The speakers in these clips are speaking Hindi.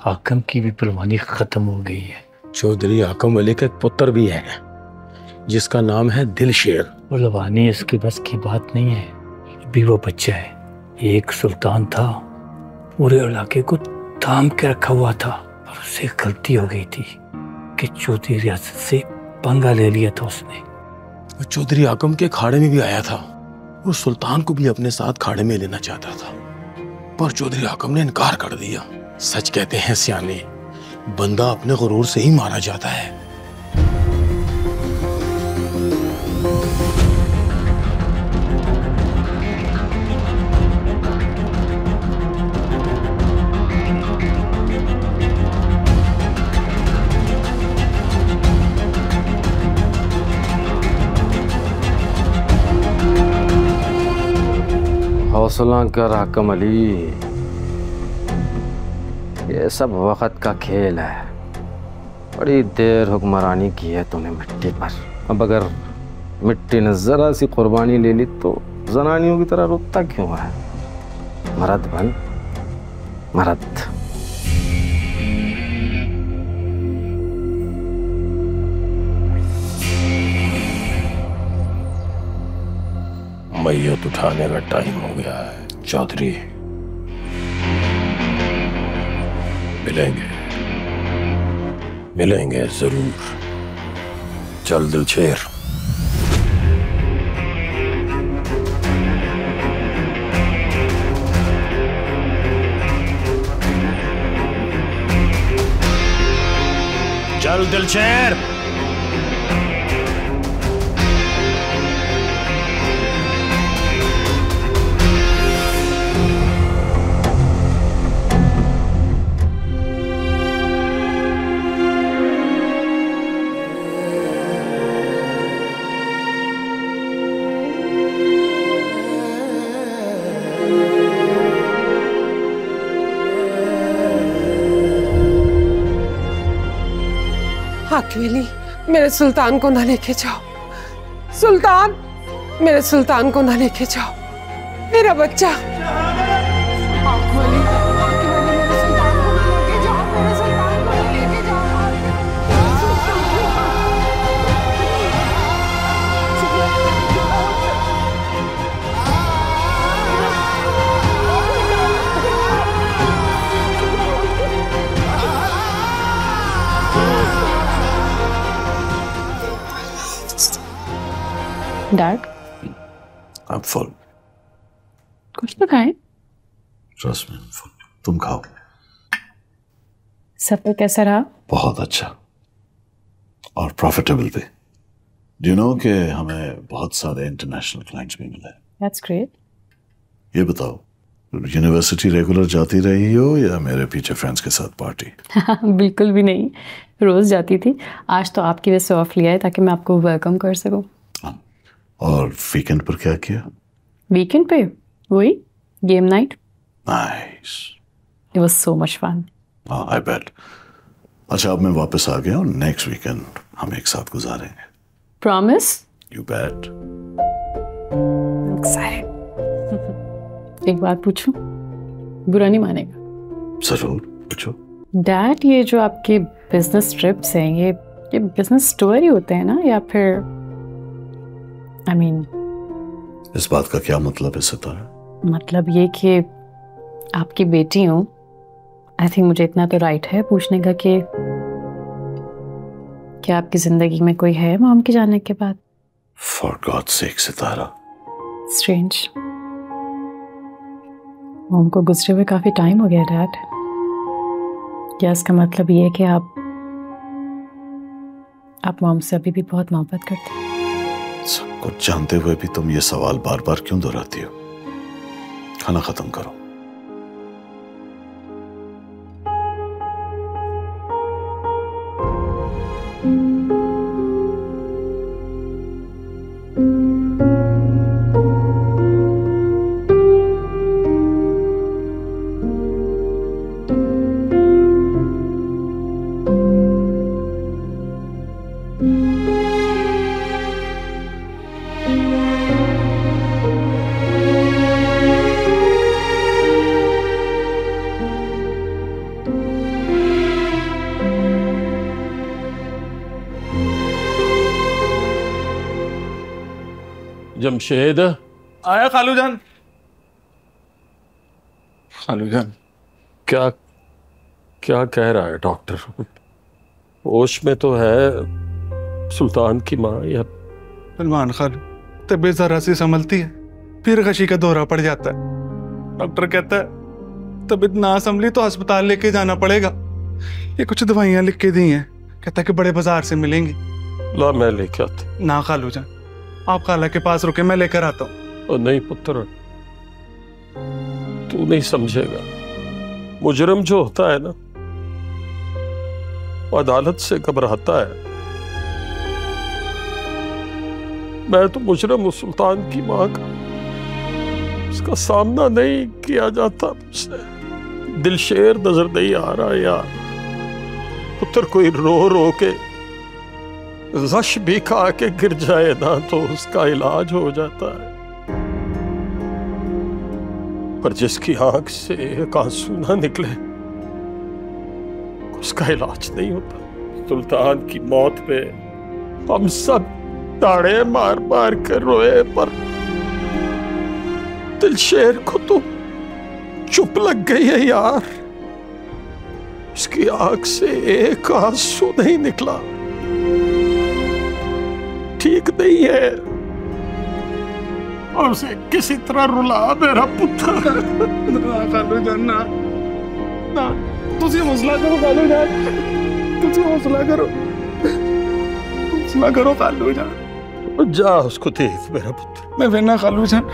हाकम की भी परवानी खत्म हो गई है। चौधरी हाकम अली का एक पुत्र भी है जिसका नाम है दिलशेर। परवानी इसके बस की बात नहीं है, अभी वो बच्चा है। एक सुल्तान था, पूरे इलाके को थाम के रखा हुआ था, और उससे गलती हो गई थी कि चौधरी रियासत से पंगा ले लिया था उसने। वो चौधरी हाकम के खाड़े में भी आया था, वो सुल्तान को भी अपने साथ खाड़े में लेना चाहता था, पर चौधरी हाकम ने इनकार कर दिया। सच कहते हैं सियाने, बंदा अपने गुरूर से ही मारा जाता है। हौसला कर हाकम अली, ये सब वक्त का खेल है। बड़ी देर हुक्मरानी की है तूने मिट्टी पर, अब अगर मिट्टी ने जरा सी कुर्बानी ले ली तो जनानियों की तरह रुकता क्यों है? मर्द बन मर्द। मैयत उठाने का टाइम हो गया है चौधरी। मिलेंगे मिलेंगे जरूर। चल दिलशेर। चल दिलशेर। हाकिम, मेरे सुल्तान को ना लेके जाओ। सुल्तान, मेरे सुल्तान को ना लेके जाओ, मेरा बच्चा। Dad, I'm full. कुछ तो खाएं। Trust me, I'm full. तुम खाओ। सफर कैसा रहा? बहुत अच्छा और प्रॉफिटेबल भी। Do you know कि हमें बहुत सारे इंटरनेशनल क्लाइंट्स भी मिले। That's great. ये बताओ, यूनिवर्सिटी रेगुलर जाती रही हो या मेरे पीछे फ्रेंड्स के साथ पार्टी? बिल्कुल भी नहीं, रोज जाती थी। आज तो आपकी वजह से ऑफ लिया है ताकि मैं आपको वेलकम कर सकूं। और वीकेंड पर क्या किया? वीकेंड पे वही game night. Nice. It was so much fun. I bet. अच्छा, अब मैं वापस आ गया और नेक्स्ट वीकेंड हम एक साथ गुजारेंगे। प्रॉमिस? You bet. एक्साइटेड। एक बात पूछूं? बुरा नहीं मानेगा? जरूर पूछो। डैड, ये जो आपके बिजनेस ट्रिप्स हैं, ये बिजनेस टूर ही होते हैं ना, या फिर I mean, इस बात का क्या मतलब है सितारा? मतलब ये कि आपकी बेटी हूँ। आई थिंक मुझे इतना तो राइट है पूछने का कि क्या आपकी जिंदगी में कोई है मॉम के जाने के बाद? For God's sake Sitara. Strange. Mom को गुजरे हुए काफी टाइम हो गया डैड। क्या इसका मतलब ये है कि आप मॉम से अभी भी बहुत मोहब्बत करते हैं? सब कुछ जानते हुए भी तुम ये सवाल बार बार क्यों दोहराती हो? खाना खत्म करो। जमशेद आया खालू जान। खालू जान क्या क्या कह रहा है डॉक्टर? होश में तो है सुल्तान की माँ या? सलमान खालू तबीयत जरा सी संभलती है फिर गशी का दौरा पड़ जाता है। डॉक्टर कहता है तबीयत ना संभली तो अस्पताल लेके जाना पड़ेगा। ये कुछ दवाइयां लिख के दी हैं, कहता है कि बड़े बाजार से मिलेंगी। ला मैं लेके आता। ना खालू जान आप खाला के पास रुके, मैं लेकर आता हूँ। और नहीं पुत्र, तू नहीं समझेगा। मुजरिम जो होता है ना, वो अदालत से घबराता है। मैं तो मुजरिम हूं सुल्तान की मां का, उसका सामना नहीं किया जाता मुझसे। दिलशेर नजर नहीं आ रहा यार। पुत्र कोई रो रो के गश भी खा के गिर जाए ना तो उसका इलाज हो जाता है, पर जिसकी आंख से एक आंसू ना निकले उसका इलाज नहीं होता। सुल्तान की मौत पे हम सब ताड़े मार मार कर रोए, पर दिलशेर को तो चुप लग गई है यार। उसकी आंख से एक आंसू नहीं निकला। ठीक नहीं है, और उसे किसी तरह रुला मेरा पुत्र। खालू जान ना ना तुझे हौसला करो खालू जान, तुझे हौसला करो, हौसला करो खालू जान। जा उसको देख मेरा पुत्र। मैं फिर ना खालू जान।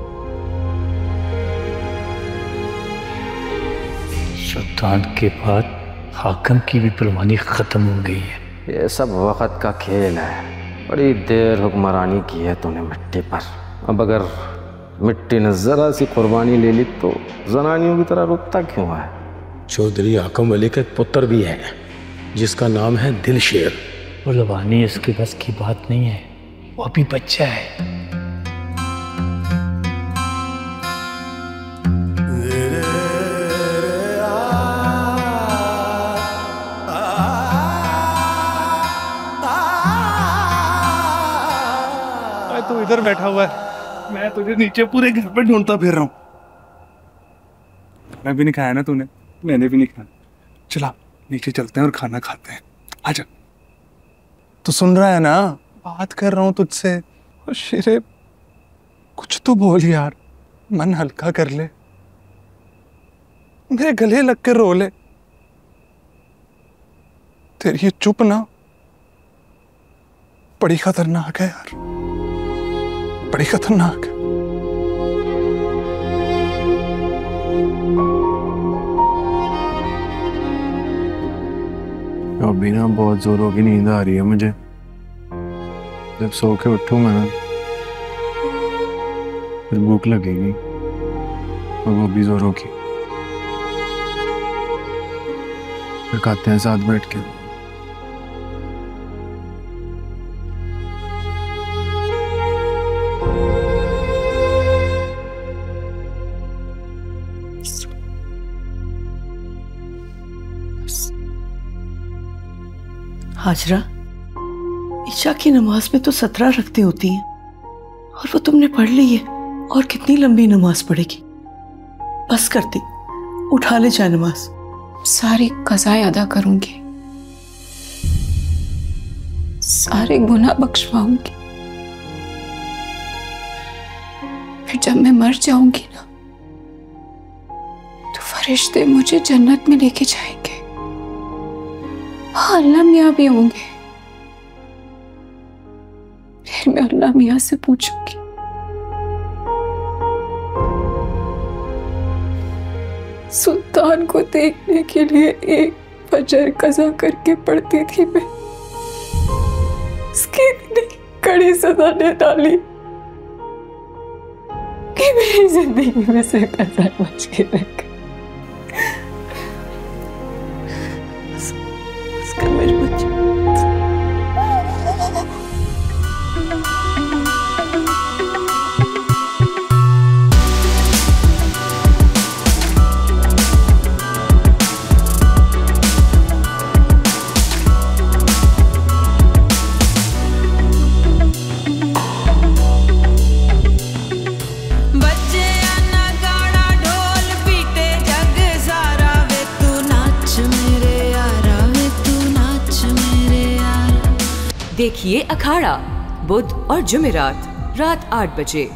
सुल्तान के बाद हाकिम की भी परवानी खत्म हो गई है। ये सब वक्त का खेल है। बड़ी देर हुक्मरानी की है तूने मिट्टी पर। अब अगर मिट्टी ने जरा सी कुर्बानी ले ली तो जनानियों की तरह रुकता क्यों है? चौधरी हाकिम वली का एक पुत्र भी है जिसका नाम है दिलशेर। परवानी इसके बस की बात नहीं है, वो अभी बच्चा है। तू इधर बैठा हुआ है, मैं तुझे नीचे पूरे घर पे ढूंढता फिर रहा हूँ। खाना भी नहीं खाया ना तूने, मैंने भी नहीं खाया। चला नीचे चलते हैं और खाना खाते हैं। आजा। तू सुन रहा है ना, बात कर रहा हूँ तुझसे। शेरे कुछ तो बोल यार, मन हल्का कर ले, मेरे गले लग के रो ले। तेरी ये चुप ना बड़ी खतरनाक है यार, बड़ी खतरनाक। अभी ना बहुत जोरों की नींद आ रही है मुझे। जब सो के उठूंगा ना फिर भूख लगेगी, और वो भी जोरों की। फिर खाते हैं साथ बैठ के। हाजरा, ईशा की नमाज में तो 17 रखते होती हैं और वो तुमने पढ़ ली है। और कितनी लंबी नमाज पढ़ेगी? बस करती, उठा ले जाए नमाज। सारी कज़ाएं अदा करूंगी, सारे गुनाह बख्शवाऊंगी। फिर जब मैं मर जाऊंगी ना तो फरिश्ते मुझे जन्नत में लेके जाएंगे। हाँ, अल्लाह मियाँ भी होंगे। फिर मैं अल्लाह मियाँ से पूछूंगी, सुल्तान को देखने के लिए एक फजर कज़ा करके पढ़ती थी मैं, उसकी इतनी कड़ी सजा दे डाली कि मेरी जिंदगी में से कज़ा बच के रह गई। मेरे बच्चे देखिए अखाड़ा बुध और जुमेरात रात 8 बजे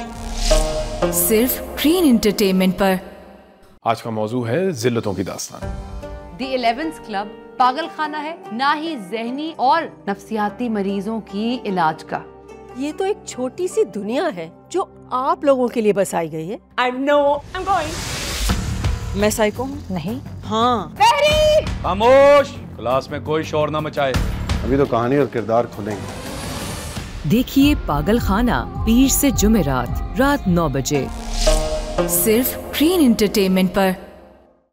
सिर्फ ग्रीन एंटरटेनमेंट पर। आज का मौजू है जिल्लतों की दास्तान। द 11th क्लब पागल खाना है, ना ही जहनी और नफ्सियाती मरीजों की इलाज का। ये तो एक छोटी सी दुनिया है जो आप लोगों के लिए बसाई गई है। I know, I'm going. मैं साइको हूँ? नहीं। हाँ। खामोश, क्लास में कोई शोर ना मचाए। अभी तो कहानी और किरदार खुलेंगे। देखिए पागल खाना पीर से जुमेरात रात 9 बजे सिर्फ ग्रीन एंटरटेनमेंट पर।